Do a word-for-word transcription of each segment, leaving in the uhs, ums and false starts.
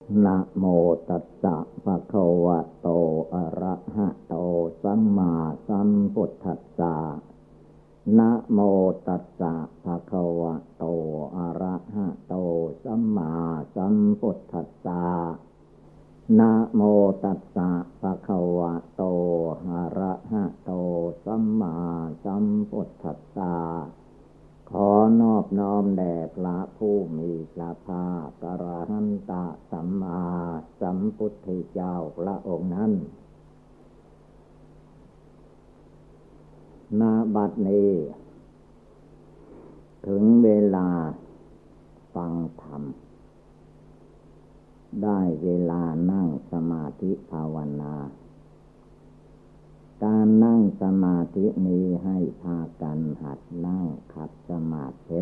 นะโมตัสสะภะคะวะโตอะระหะโตสัมมาสัมพุทธัสสะนะโมตัสสะภะคะวะโตอะระหะโตสัมมาสัมพุทธัสสะนะโมตัสสะภะคะวะโตอะระหะโตสัมมาสัมพุทธัสสะขอนอบน้อมแด่พระผู้มีพระภาคอรหันตสัมมาสัมพุทธเจ้าพระองค์นั้นณบัดนี้ถึงเวลาฟังธรรมได้เวลานั่งสมาธิภาวนาการนั่งสมาธินี้ให้พากันหัดนั่งขัดสมาธิ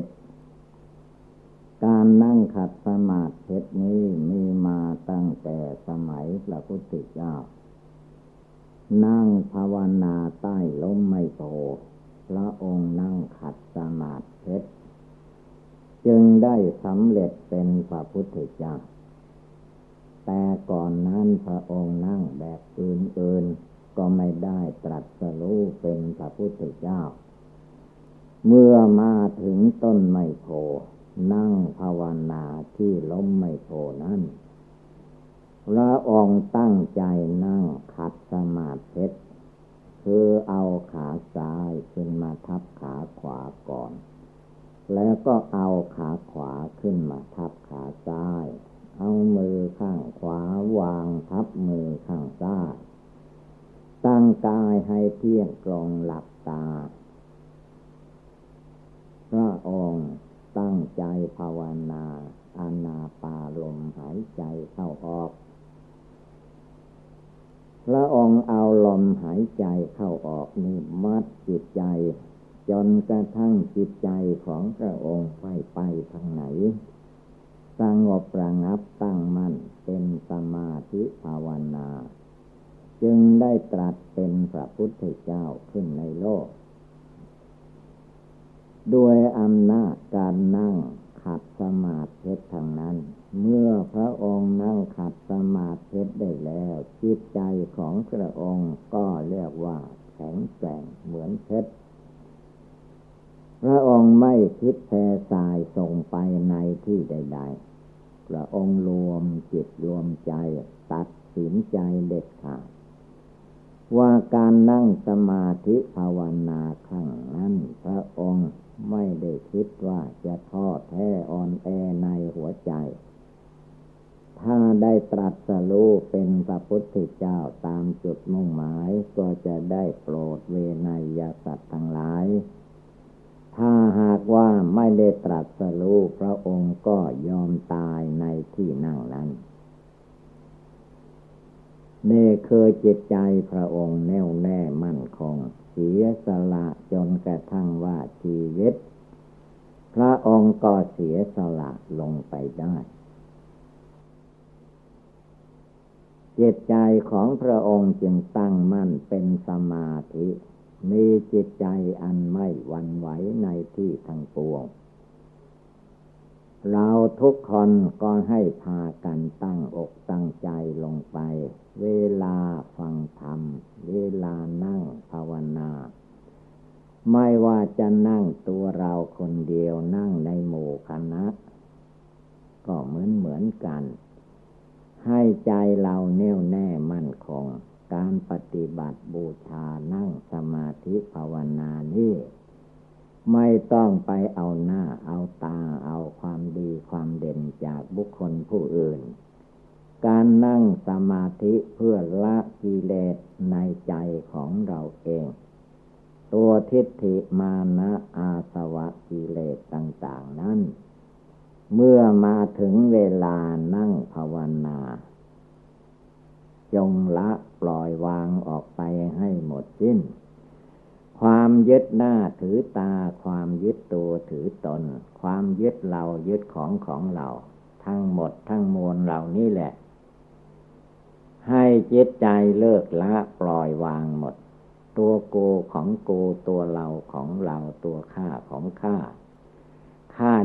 การนั่งขัดสมาธินี้มีมาตั้งแต่สมัยพระพุทธเจ้านั่งภาวนาใต้ร่มไมโพธิ์พระองค์นั่งขัดสมาธิจึงได้สำเร็จเป็นพระพุทธเจ้าแต่ก่อนนั้นพระองค์นั่งแบบอื่นๆก็ไม่ได้ตรัสรู้เป็นพระพุทธเจ้าเมื่อมาถึงต้นไมโพธิ์นั่งภาวนาที่ร่มไมโพธิ์นั้นพระองค์ตั้งใจนั่งขัดสมาธิคือเอาขาซ้ายขึ้นมาทับขาขวาก่อนแล้วก็เอาขาขวาขึ้นมาทับขาซ้ายเอามือข้างขวาวางทับมือข้างซ้ายตั้งกายให้เที่ยงตรงหลับตาพระองค์ตั้งใจภาวนาอานาปานลมหายใจเข้าออกพระองค์เอาลมหายใจเข้าออกนี่มัดจิตใจจนกระทั่งจิตใจของพระองค์ไปไปทางไหนสงบระงับตั้งมั่นเป็นสมาธิภาวนาจึงได้ตรัสเป็นพระพุทธเจ้าขึ้นในโลกด้วยอำนาจการนั่งขัดสมาธิทางนั้นเมื่อพระองค์นั่งขัดสมาธิได้แล้วจิตใจของพระองค์ก็เรียกว่าแข็งแกร่งเหมือนเพชรพระองค์ไม่คิดแผ่สายส่งไปในที่ใดๆพระองค์รวมจิตรวมใจตัดสินใจเด็ดขาดว่าการนั่งสมาธิภาวนาครั้งนั้นพระองค์ไม่ได้คิดว่าจะท้อแท้อ่อนแอในหัวใจถ้าได้ตรัสรู้เป็นพระพุทธเจ้าตามจุดมุ่งหมายก็จะได้โปรดเวไนยสัตว์ทั้งหลายถ้าหากว่าไม่ได้ตรัสรู้พระองค์ก็ยอมตายในที่นั่งนั้นนี่คือจิตใจพระองค์แน่วแน่มั่นคงเสียสละจนกระทั่งว่าชีวิตพระองค์ก็เสียสละลงไปได้จิตใจของพระองค์จึงตั้งมั่นเป็นสมาธิมีจิตใจอันไม่หวั่นไหวในที่ทั้งปวงเราทุกคนก็ให้พากันตั้งอกตั้งใจลงไปเวลาฟังธรรมเวลานั่งภาวนาไม่ว่าจะนั่งตัวเราคนเดียวนั่งในหมู่คณะก็เหมือนเหมือนกันให้ใจเราแน่วแน่มั่นคงการปฏิบัติบูชานั่งสมาธิภาวนานี้ไม่ต้องไปเอาหน้าเอาตาเอาความดีความเด่นจากบุคคลผู้อื่นการนั่งสมาธิเพื่อละกิเลสในใจของเราเองตัวทิฏฐิมานะอาสวะกิเลสต่างๆนั้นเมื่อมาถึงเวลานั่งภาวนาจงละปล่อยวางออกไปให้หมดสิ้นความยึดหน้าถือตาความยึดตัวถือตนความยึดเรายึดของของเราทั้งหมดทั้งมวลเหล่านี้แหละให้จิตใจเลิกละปล่อยวางหมดตัวกูของกูตัวเราของเราตัวข้าของข้าข้า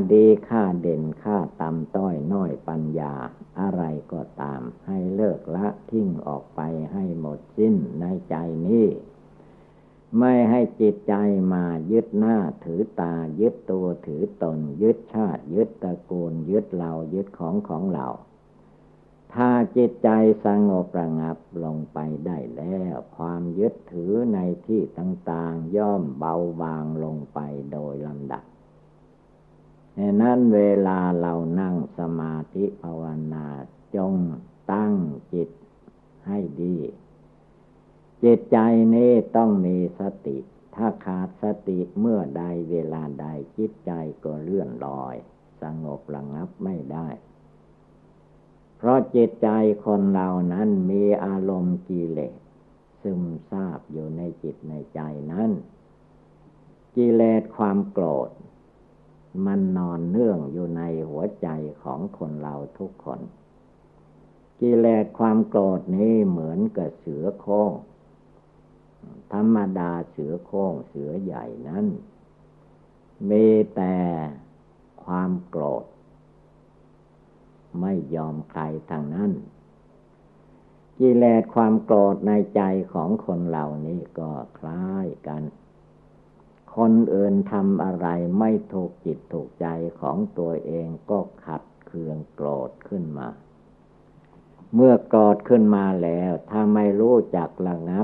ดีค่าเด่นค่าต่ำต้อยน้อยปัญญาอะไรก็ตามให้เลิกละทิ้งออกไปให้หมดสิ้นในใจนี้ไม่ให้จิตใจมายึดหน้าถือตายึดตัวถือตนยึดชาติยึดตระกูลยึดเรายึดของของเราถ้าจิตใจสงบระงับลงไปได้แล้วความยึดถือในที่ต่างๆย่อมเบาบางลงไปโดยลำดับฉะนั้นเวลาเรานั่งสมาธิภาวนาจงตั้งจิตให้ดีจิตใจนี้ต้องมีสติถ้าขาดสติเมื่อใดเวลาใดจิตใจก็เลื่อนลอยสงบระงับไม่ได้เพราะจิตใจคนเรานั้นมีอารมณ์กิเลสซึมซาบอยู่ในจิตในใจนั้นกิเลสความโกรธมันนอนเนื่องอยู่ในหัวใจของคนเราทุกคนกิเลสความโกรธนี้เหมือนกับเสือโคร่งธรรมดาเสือโคร่งเสือใหญ่นั้นมีแต่ความโกรธไม่ยอมใครทางนั้นกิเลสความโกรธในใจของคนเหล่านี้ก็คล้ายกันคนอื่นทำอะไรไม่ถูกจิตถูกใจของตัวเองก็ขัดเคืองโกรธขึ้นมาเมื่อโกรธขึ้นมาแล้วถ้าไม่รู้จักระงับ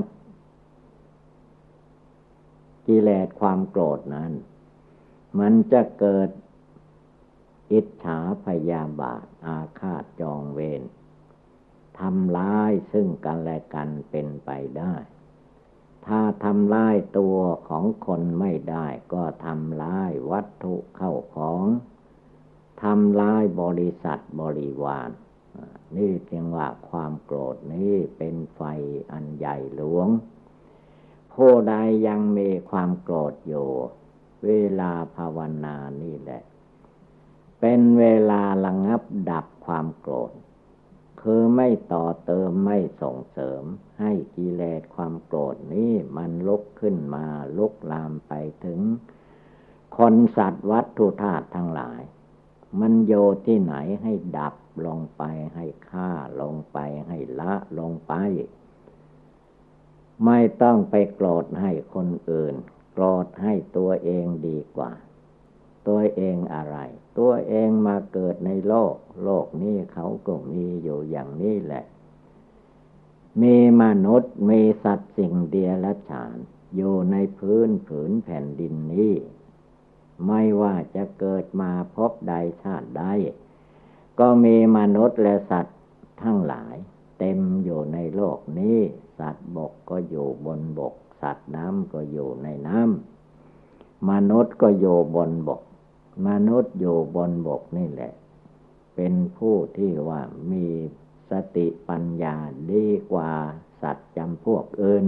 กิเลสความโกรธนั้นมันจะเกิดอิจฉาพยาบาทอาฆาตจองเวรทำร้ายซึ่งกันและกันเป็นไปได้ถ้าทำร้ายตัวของคนไม่ได้ก็ทำร้ายวัตถุเข้าของทำร้ายบริษัทบริวารนี่จึงว่าความโกรธนี้เป็นไฟอันใหญ่หลวงผู้ใดยังมีความโกรธอยู่เวลาภาวนานี่แหละเป็นเวลาระงับดับความโกรธคือไม่ต่อเติมไม่ส่งเสริมให้กิเลสความโกรธนี้มันลุกขึ้นมาลุกลามไปถึงคนสัตว์วัตถุธาตุทั้งหลายมันโยที่ไหนให้ดับลงไปให้ฆ่าลงไปให้ละลงไปไม่ต้องไปโกรธให้คนอื่นโกรธให้ตัวเองดีกว่าตัวเองอะไรตัวเองมาเกิดในโลกโลกนี้เขาก็มีอยู่อย่างนี้แหละมีมนุษย์มีสัตว์สิ่งเดียรัจฉานอยู่ในพื้นผืนแผ่นดินนี้ไม่ว่าจะเกิดมาพบใดชาติใดก็มีมนุษย์และสัตว์ทั้งหลายเต็มอยู่ในโลกนี้สัตว์บกก็อยู่บนบกสัตว์น้ำก็อยู่ในน้ำมนุษย์ก็อยู่บนบกมนุษย์อยู่บนบกนี่แหละเป็นผู้ที่ว่ามีสติปัญญาดีกว่าสัตว์จำพวกอื่น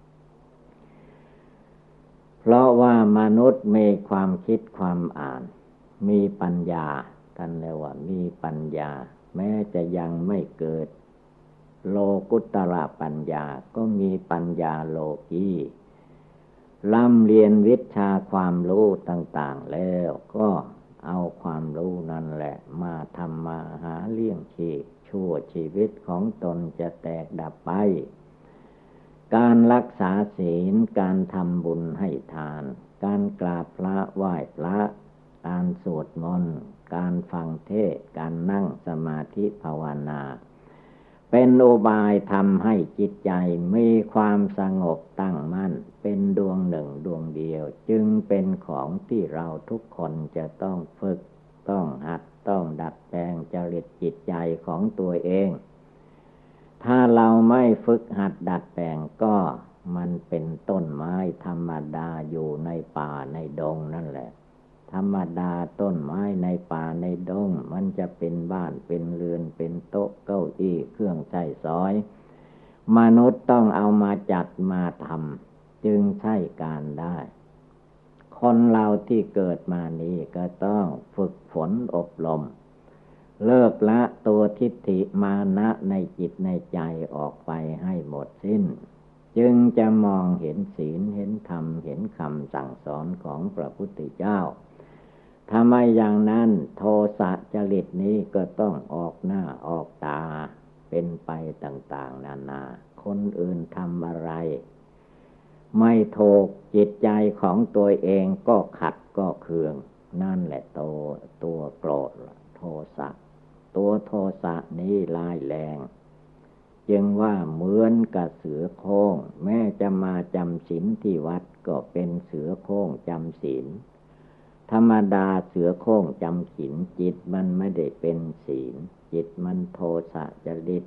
เพราะว่ามนุษย์มีความคิดความอ่านมีปัญญาท่านเรียกว่ามีปัญญาแม้จะยังไม่เกิดโลกุตตรปัญญาก็มีปัญญาโลกีร่ำเรียนวิชาความรู้ต่างๆแล้วก็เอาความรู้นั่นแหละมาทำมาหาเลี้ยงชีพชั่วชีวิตของตนจะแตกดับไปการรักษาศีลการทำบุญให้ทานการกราบพระไหว้พระการสวดมนต์การฟังเทศน์การนั่งสมาธิภาวนาเป็นอุบายทำให้จิตใจมีความสงบตั้งมั่นเป็นดวงหนึ่งดวงเดียวจึงเป็นของที่เราทุกคนจะต้องฝึกต้องหัดต้องดัดแปลงจริตจิตใจของตัวเองถ้าเราไม่ฝึกหัดดัดแปลงก็มันเป็นต้นไม้ธรรมดาอยู่ในป่าในดงนั่นแหละธรรมดาต้นไม้ในป่าในดงมันจะเป็นบ้านเป็นเรือนเป็นโต๊ะเก้าอี้เครื่องใช้สอยมนุษย์ต้องเอามาจัดมาทำจึงใช้การได้คนเราที่เกิดมานี้ก็ต้องฝึกฝนอบรมเลิกละตัวทิฏฐิมานะในจิตในใจออกไปให้หมดสิ้นจึงจะมองเห็นศีลเห็นธรรมเห็นคำสั่งสอนของพระพุทธเจ้าถ้าไม่อย่างนั้นโทสะจริตนี้ก็ต้องออกหน้าออกตาเป็นไปต่างๆนานาคนอื่นทำอะไรไม่ถูกจิตใจของตัวเองก็ขัดก็เคืองนั่นแหละตัวตัวโกรธโทสะตัวโทสะนี้ร้ายแรงจึงว่าเหมือนกับเสือโคร่งแม้จะมาจำศีลที่วัดก็เป็นเสือโคร่งจำศีลธรรมดาเสือโคร่งจำศีลจิตมันไม่ได้เป็นศีลจิตมันโทสะจริต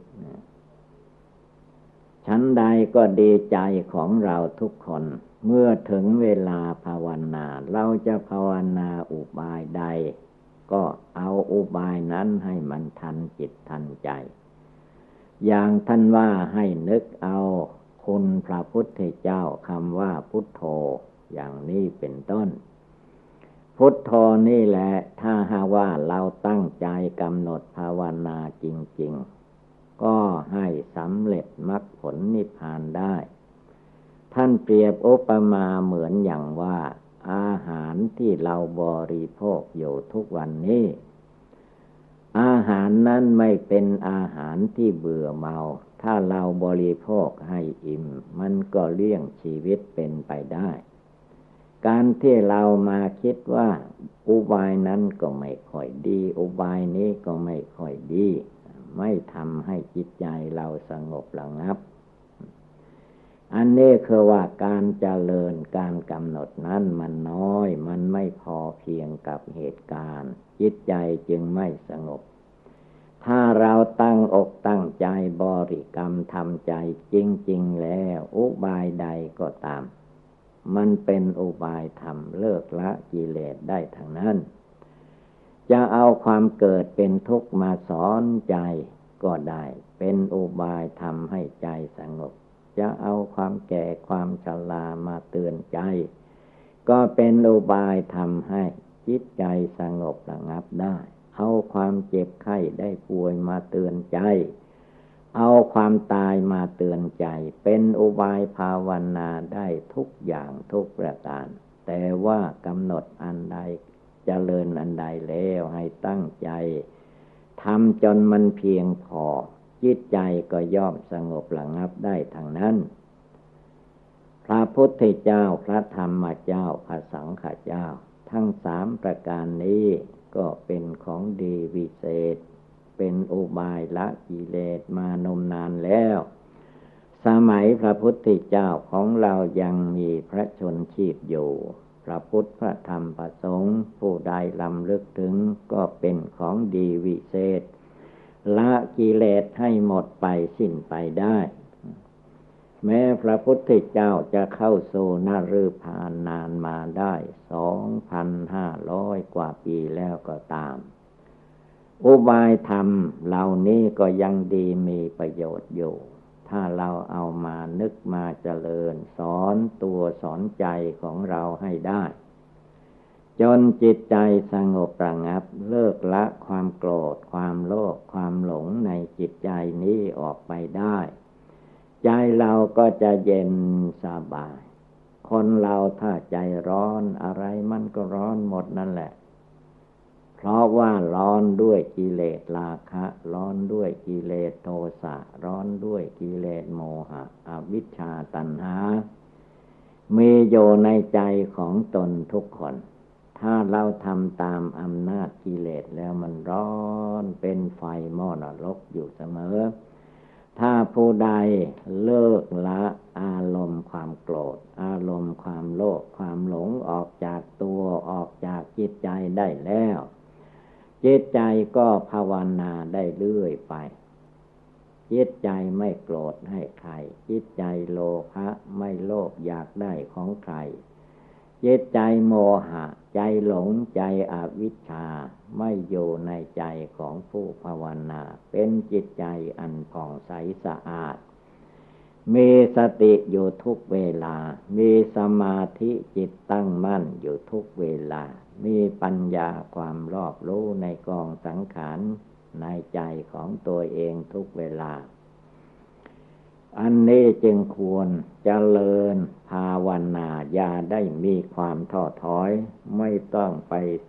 ชั้นใดก็ดีใจของเราทุกคนเมื่อถึงเวลาภาวนาเราจะภาวนาอุบายใดก็เอาอุบายนั้นให้มันทันจิตทันใจอย่างท่านว่าให้นึกเอาคุณพระพุทธเจ้าคำว่าพุทโธอย่างนี้เป็นต้นพุทโธนี่แหละถ้าหากว่าเราตั้งใจกำหนดภาวนาจริงๆก็ให้สำเร็จมรรคผลนิพพานได้ท่านเปรียบอุปมาเหมือนอย่างว่าอาหารที่เราบริโภคอยู่ทุกวันนี้อาหารนั้นไม่เป็นอาหารที่เบื่อเมาถ้าเราบริโภคให้อิ่มมันก็เลี้ยงชีวิตเป็นไปได้การที่เรามาคิดว่าอุบายนั้นก็ไม่ค่อยดีอุบายนี้ก็ไม่ค่อยดีไม่ทำให้จิตใจเราสงบระงับอันนี้คือว่าการเจริญการกำหนดนั้นมันน้อยมันไม่พอเพียงกับเหตุการณ์จิตใจจึงไม่สงบถ้าเราตั้งอกตั้งใจบริกรรมทำใจจริงๆแล้วอุบายใดก็ตามมันเป็นอุบายธรรมเลิกละกิเลสได้ทั้งนั้นจะเอาความเกิดเป็นทุกข์มาสอนใจก็ได้เป็นอุบายทำให้ใจสงบจะเอาความแก่ความชรามาเตือนใจก็เป็นอุบายทำให้จิตใจสงบระงับได้เอาความเจ็บไข้ได้ป่วยมาเตือนใจเอาความตายมาเตือนใจเป็นอุบายภาวนาได้ทุกอย่างทุกประการแต่ว่ากำหนดอันใดเจริญอันใดแล้วให้ตั้งใจทำจนมันเพียงพอจิตใจก็ย่อมสงบระงับได้ทั้งนั้นพระพุทธเจ้าพระธรรมเจ้าพระสังฆเจ้าทั้งสามประการนี้ก็เป็นของดีวิเศษเป็นอุบายละกิเลสมานมนานแล้วสมัยพระพุทธเจ้าของเรายังมีพระชนชีพอยู่พระพุทธพระธรรมพระสงฆ์ผู้ใดลำลึกถึงก็เป็นของดีวิเศษละกิเลสให้หมดไปสิ้นไปได้แม้พระพุทธเจ้าจะเข้าโซนฤพานนานมาได้สองพันห้าร้อยกว่าปีแล้วก็ตามอุบายธรรมเหล่านี้ก็ยังดีมีประโยชน์อยู่ถ้าเราเอามานึกมาเจริญสอนตัวสอนใจของเราให้ได้จนจิตใจสงบระงับเลิกละความโกรธความโลภความหลงในจิตใจนี้ออกไปได้ใจเราก็จะเย็นสบายคนเราถ้าใจร้อนอะไรมันก็ร้อนหมดนั่นแหละเพราะว่าร้อนด้วยกิเลสราคะร้อนด้วยกิเลสโทสะร้อนด้วยกิเลสโมหะอวิชชาตัณหามีอยู่ในใจของตนทุกคนถ้าเราทำตามอำนาจกิเลสแล้วมันร้อนเป็นไฟหม้อนรกอยู่เสมอถ้าผู้ใดเลิกละอารมณ์ความโกรธอารมณ์ความโลภความหลงออกจากตัวออกจากจิตใจได้แล้วจิตใจก็ภาวนาได้เรื่อยไปจิตใจไม่โกรธให้ใครจิตใจโลภะไม่โลภอยากได้ของใครจิตใจโมหะใจหลงใจอวิชชาไม่อยู่ในใจของผู้ภาวนาเป็นจิตใจอันผ่องใสสะอาดมีสติอยู่ทุกเวลามีสมาธิจิตตั้งมั่นอยู่ทุกเวลามีปัญญาความรอบรู้ในกองสังขารในใจของตัวเองทุกเวลาอันนี้จึงควรเจริญภาวนาอย่าได้มีความท้อถอยไม่ต้องไป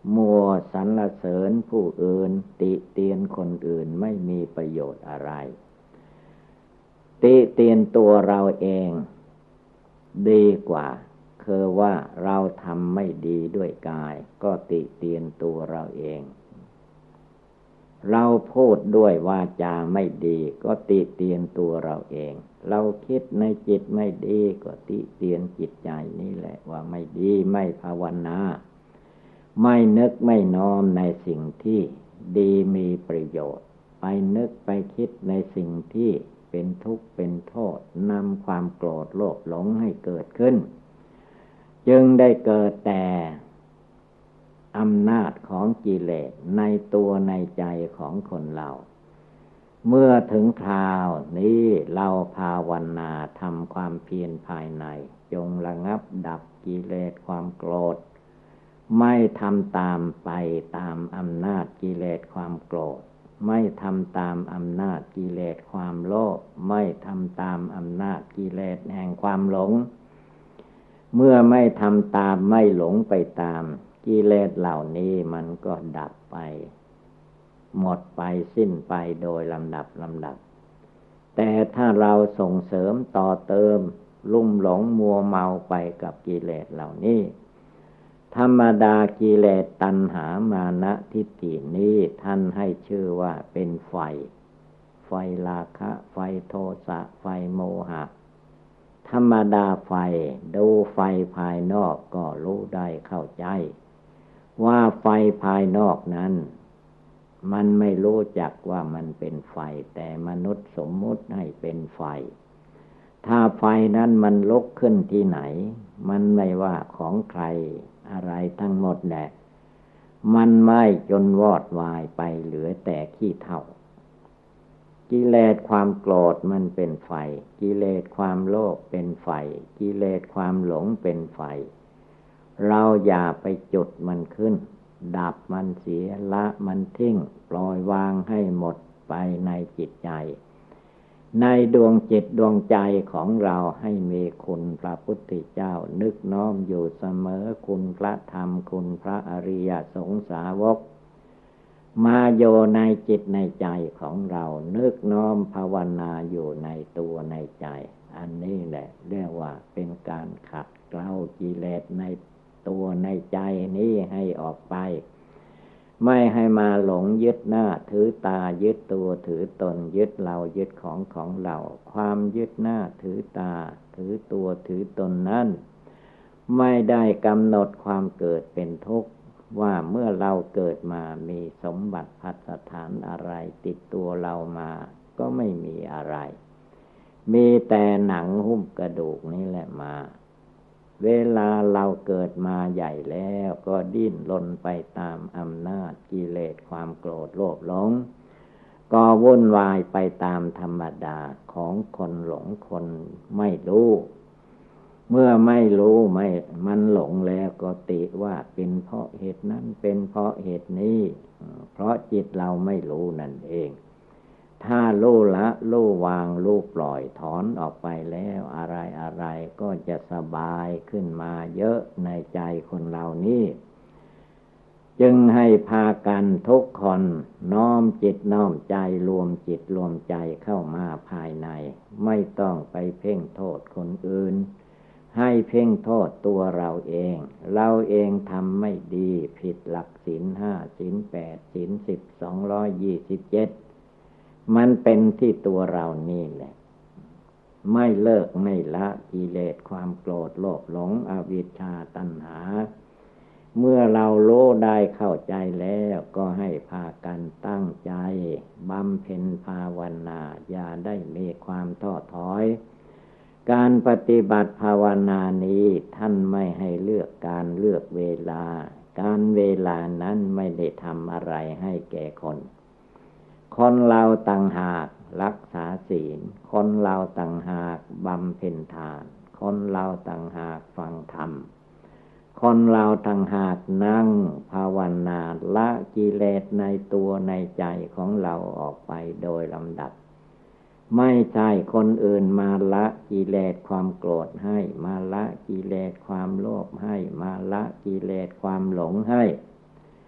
มัวสรรเสริญผู้อื่นติเตียนคนอื่นไม่มีประโยชน์อะไรติเตียนตัวเราเองดีกว่าคือว่าเราทำไม่ดีด้วยกายก็ติเตียนตัวเราเองเราพูดด้วยวาจาไม่ดีก็ติเตียนตัวเราเองเราคิดในจิตไม่ดีก็ติเตียนจิตใจนี่แหละว่าไม่ดีไม่ภาวนาไม่นึกไม่น้อมในสิ่งที่ดีมีประโยชน์ไปนึกไปคิดในสิ่งที่เป็นทุกข์เป็นโทษนำความโกรธโลภหลงให้เกิดขึ้นจึงได้เกิดแต่อำนาจของกิเลสในตัวในใจของคนเราเมื่อถึงคราวนี้เราภาวนาทำความเพียรภายในจงระงับดับกิเลสความโกรธไม่ทำตามไปตามอำนาจกิเลสความโกรธไม่ทำตามอำนาจกิเลสความโลภไม่ทำตามอำนาจกิเลสแห่งความหลงเมื่อไม่ทำตามไม่หลงไปตามกิเลสเหล่านี้มันก็ดับไปหมดไปสิ้นไปโดยลำดับลำดับแต่ถ้าเราส่งเสริมต่อเติมลุ่มหลงมัวเมาไปกับกิเลสเหล่านี้ธรรมดากิเลสตัณหามานะทิฏฐินี้ท่านให้ชื่อว่าเป็นไฟไฟราคะไฟโทสะไฟโมหะธรรมดาไฟดูไฟภายนอกก็รู้ได้เข้าใจว่าไฟภายนอกนั้นมันไม่รู้จักว่ามันเป็นไฟแต่มนุษย์สมมุติให้เป็นไฟถ้าไฟนั้นมันลุกขึ้นที่ไหนมันไม่ว่าของใครอะไรทั้งหมดแหละมันไหม้จนวอดวายไปเหลือแต่ขี้เถ้ากิเลสความโกรธมันเป็นไฟกิเลสความโลภเป็นไฟกิเลสความหลงเป็นไฟเราอย่าไปจุดมันขึ้นดับมันเสียละมันทิ้งปล่อยวางให้หมดไปในจิตใจในดวงจิตดวงใจของเราให้มีคุณพระพุทธเจ้านึกน้อมอยู่เสมอคุณพระธรรมคุณพระอริยสงสาวกมาโยในจิตในใจของเรานึกน้อมภาวนาอยู่ในตัวในใจอันนี้แหละเรียกว่าเป็นการขัดเกลากิเลสในตัวในใจนี้ให้ออกไปไม่ให้มาหลงยึดหน้าถือตายึดตัวถือตนยึดเรายึดของของเราความยึดหน้าถือตาถือตัวถือตนนั้นไม่ได้กำหนดความเกิดเป็นทุกข์ว่าเมื่อเราเกิดมามีสมบัติภัสถานอะไรติดตัวเรามาก็ไม่มีอะไรมีแต่หนังหุ้มกระดูกนี่แหละมาเวลาเราเกิดมาใหญ่แล้วก็ดิ้นรนไปตามอำนาจกิเลสความโกรธโลภหลงก็วุ่นวายไปตามธรรมดาของคนหลงคนไม่รู้เมื่อไม่รู้ไม่มันหลงแล้วก็ติว่าเป็นเพราะเหตุนั้นเป็นเพราะเหตุนี้เพราะจิตเราไม่รู้นั่นเองถ้ารู้ละรู้วางรู้ปล่อยถอนออกไปแล้วอะไรอะไรก็จะสบายขึ้นมาเยอะในใจคนเรานี้จึงให้พากันทุกคนน้อมจิตน้อมใจรวมจิตรวมใจเข้ามาภายในไม่ต้องไปเพ่งโทษคนอื่นให้เพ่งโทษตัวเราเองเราเองทำไม่ดีผิดหลักศีลห้าศีลแปดศีลสิบสองร้อยยี่สิบเจ็ดมันเป็นที่ตัวเรานี่แหละไม่เลิกไม่ละกิเลสความโกรธโลภหลงอวิชชาตัณหาเมื่อเราโลได้เข้าใจแล้วก็ให้พากันตั้งใจบำเพ็ญภาวนาอย่าได้มีความท้อถอยการปฏิบัติภาวนานี้ท่านไม่ให้เลือกการเลือกเวลาการเวลานั้นไม่ได้ทำอะไรให้แก่คนคนเราต่างหากรักษาศีลคนเราต่างหากบำเพ็ญทานคนเราต่างหากฟังธรรมคนเราต่างหากนั่งภาวนาละกิเลสในตัวในใจของเราออกไปโดยลำดับไม่ใช่คนอื่นมาละกิเลสความโกรธให้มาละกิเลสความโลภให้มาละกิเลสความหลงให้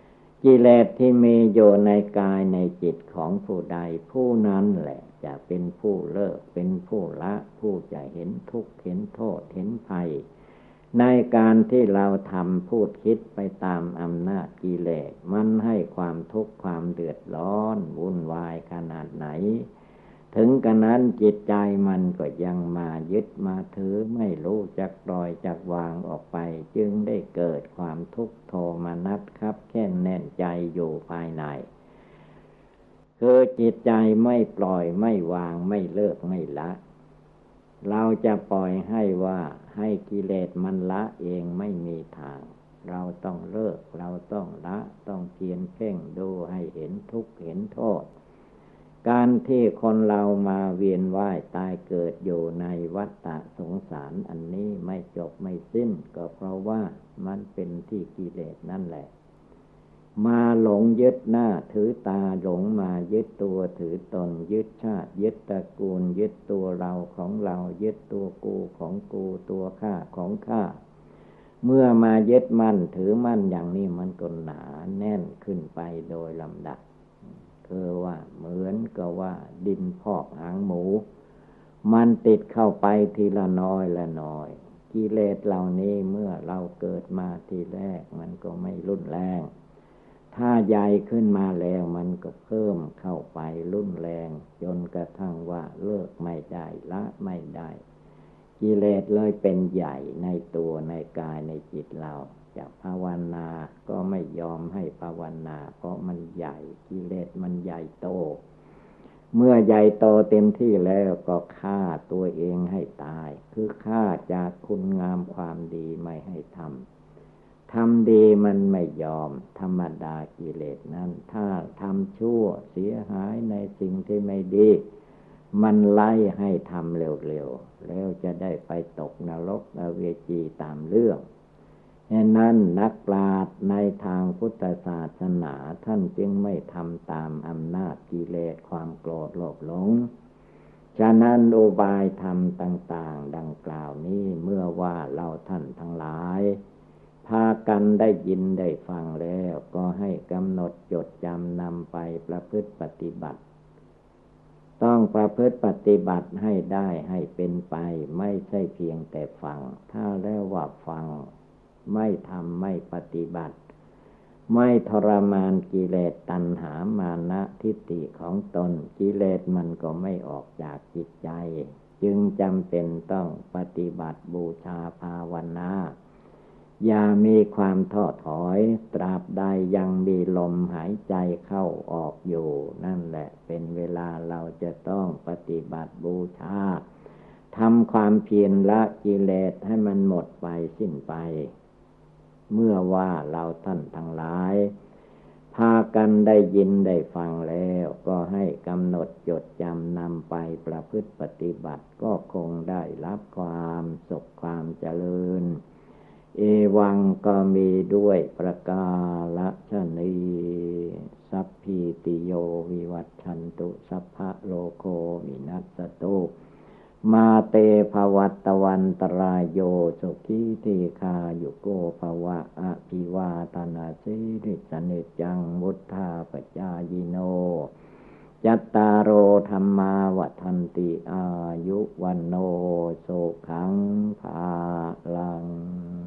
กิเลสที่มีอยู่ในกายในจิตของผู้ใดผู้นั้นแหละจะเป็นผู้เลิกเป็นผู้ละผู้จะเห็นทุกข์เห็นโทษเห็นภัยในการที่เราทำพูดคิดไปตามอำนาจกิเลสมันให้ความทุกข์ความเดือดร้อนวุ่นวายขนาดไหนถึงกระนั้นจิตใจมันก็ยังมายึดมาถือไม่รู้จักปล่อยจักวางออกไปจึงได้เกิดความทุกข์โทมนัสครับแค่นแน่นใจอยู่ภายในคือจิตใจไม่ปล่อยไม่วางไม่เลิกไม่ละเราจะปล่อยให้ว่าให้กิเลสมันละเองไม่มีทางเราต้องเลิกเราต้องละต้องเพียรเพ่งดูให้เห็นทุกข์เห็นโทษการที่คนเรามาเวียนว่ายตายเกิดอยู่ในวัฏฏะสงสารอันนี้ไม่จบไม่สิ้นก็เพราะว่ามันเป็นที่กิเลสนั่นแหละมาหลงยึดหน้าถือตาหลงมายึดตัวถือตนยึดชาติยึดตระกูลยึดตัวเราของเรายึดตัวกูของกูตัวข้าของข้าเมื่อมายึดมั่นถือมั่นอย่างนี้มันก็หนาแน่นขึ้นไปโดยลำดับคือว่าเหมือนกับว่าดินพอกหางหมูมันติดเข้าไปทีละน้อยละน้อยกิเลสเหล่านี้เมื่อเราเกิดมาทีแรกมันก็ไม่รุนแรงถ้าใหญ่ขึ้นมาแล้วมันก็เพิ่มเข้าไปรุนแรงจนกระทั่งว่าเลิกไม่ได้ละไม่ได้กิเลสเลยเป็นใหญ่ในตัวในกายในจิตเราจะภาวนาก็ไม่ยอมให้ภาวนาเพราะมันใหญ่กิเลสมันใหญ่โตเมื่อใหญ่โตเต็มที่แล้วก็ฆ่าตัวเองให้ตายคือฆ่าจากคุณงามความดีไม่ให้ทำทำดีมันไม่ยอมธรรมดากิเลสนั้นถ้าทำชั่วเสียหายในสิ่งที่ไม่ดีมันไล่ให้ทำเร็วๆแล้วจะได้ไปตกนรกอเวจีตามเรื่องฉะนั้นนักปราชญ์ในทางพุทธศาสนาท่านจึงไม่ทำตามอำนาจกิเลสความโกรธโลภหลงฉะนั้นอุบายธรรมต่างๆดังกล่าวนี้เมื่อว่าเราท่านทั้งหลายพากันได้ยินได้ฟังแล้วก็ให้กำหนดจดจำนำไปประพฤติปฏิบัติต้องประพฤติปฏิบัติให้ได้ให้เป็นไปไม่ใช่เพียงแต่ฟังถ้าแล้วว่าฟังไม่ทำไม่ปฏิบัติไม่ทรมานกิเลสตัณหามานะทิฏฐิของตนกิเลสมันก็ไม่ออกจากจิตใจจึงจำเป็นต้องปฏิบัติบูชาภาวนาอย่ามีความท้อถอยตราบใดยังมีลมหายใจเข้าออกอยู่นั่นแหละเป็นเวลาเราจะต้องปฏิบัติบูชาทำความเพียรละกิเลสให้มันหมดไปสิ้นไปเมื่อว่าเราท่านทั้งหลายพากันได้ยินได้ฟังแล้วก็ให้กำหนดจดจำนำไปประพฤติปฏิบัติก็คงได้รับความสุขความเจริญเอวังก็มีด้วยประกาศนีสัพพิติโยวิวัชชันตุสัพพะโลโควินัสสตุมาเตภวัตวันตรายโยสุขีทีคายุโกภวะอภิวาทนาสิริสเนจังวุธาปจายโนจัตตารโอธรรมาวัฏันติอายุวันโนสุขังภาลัง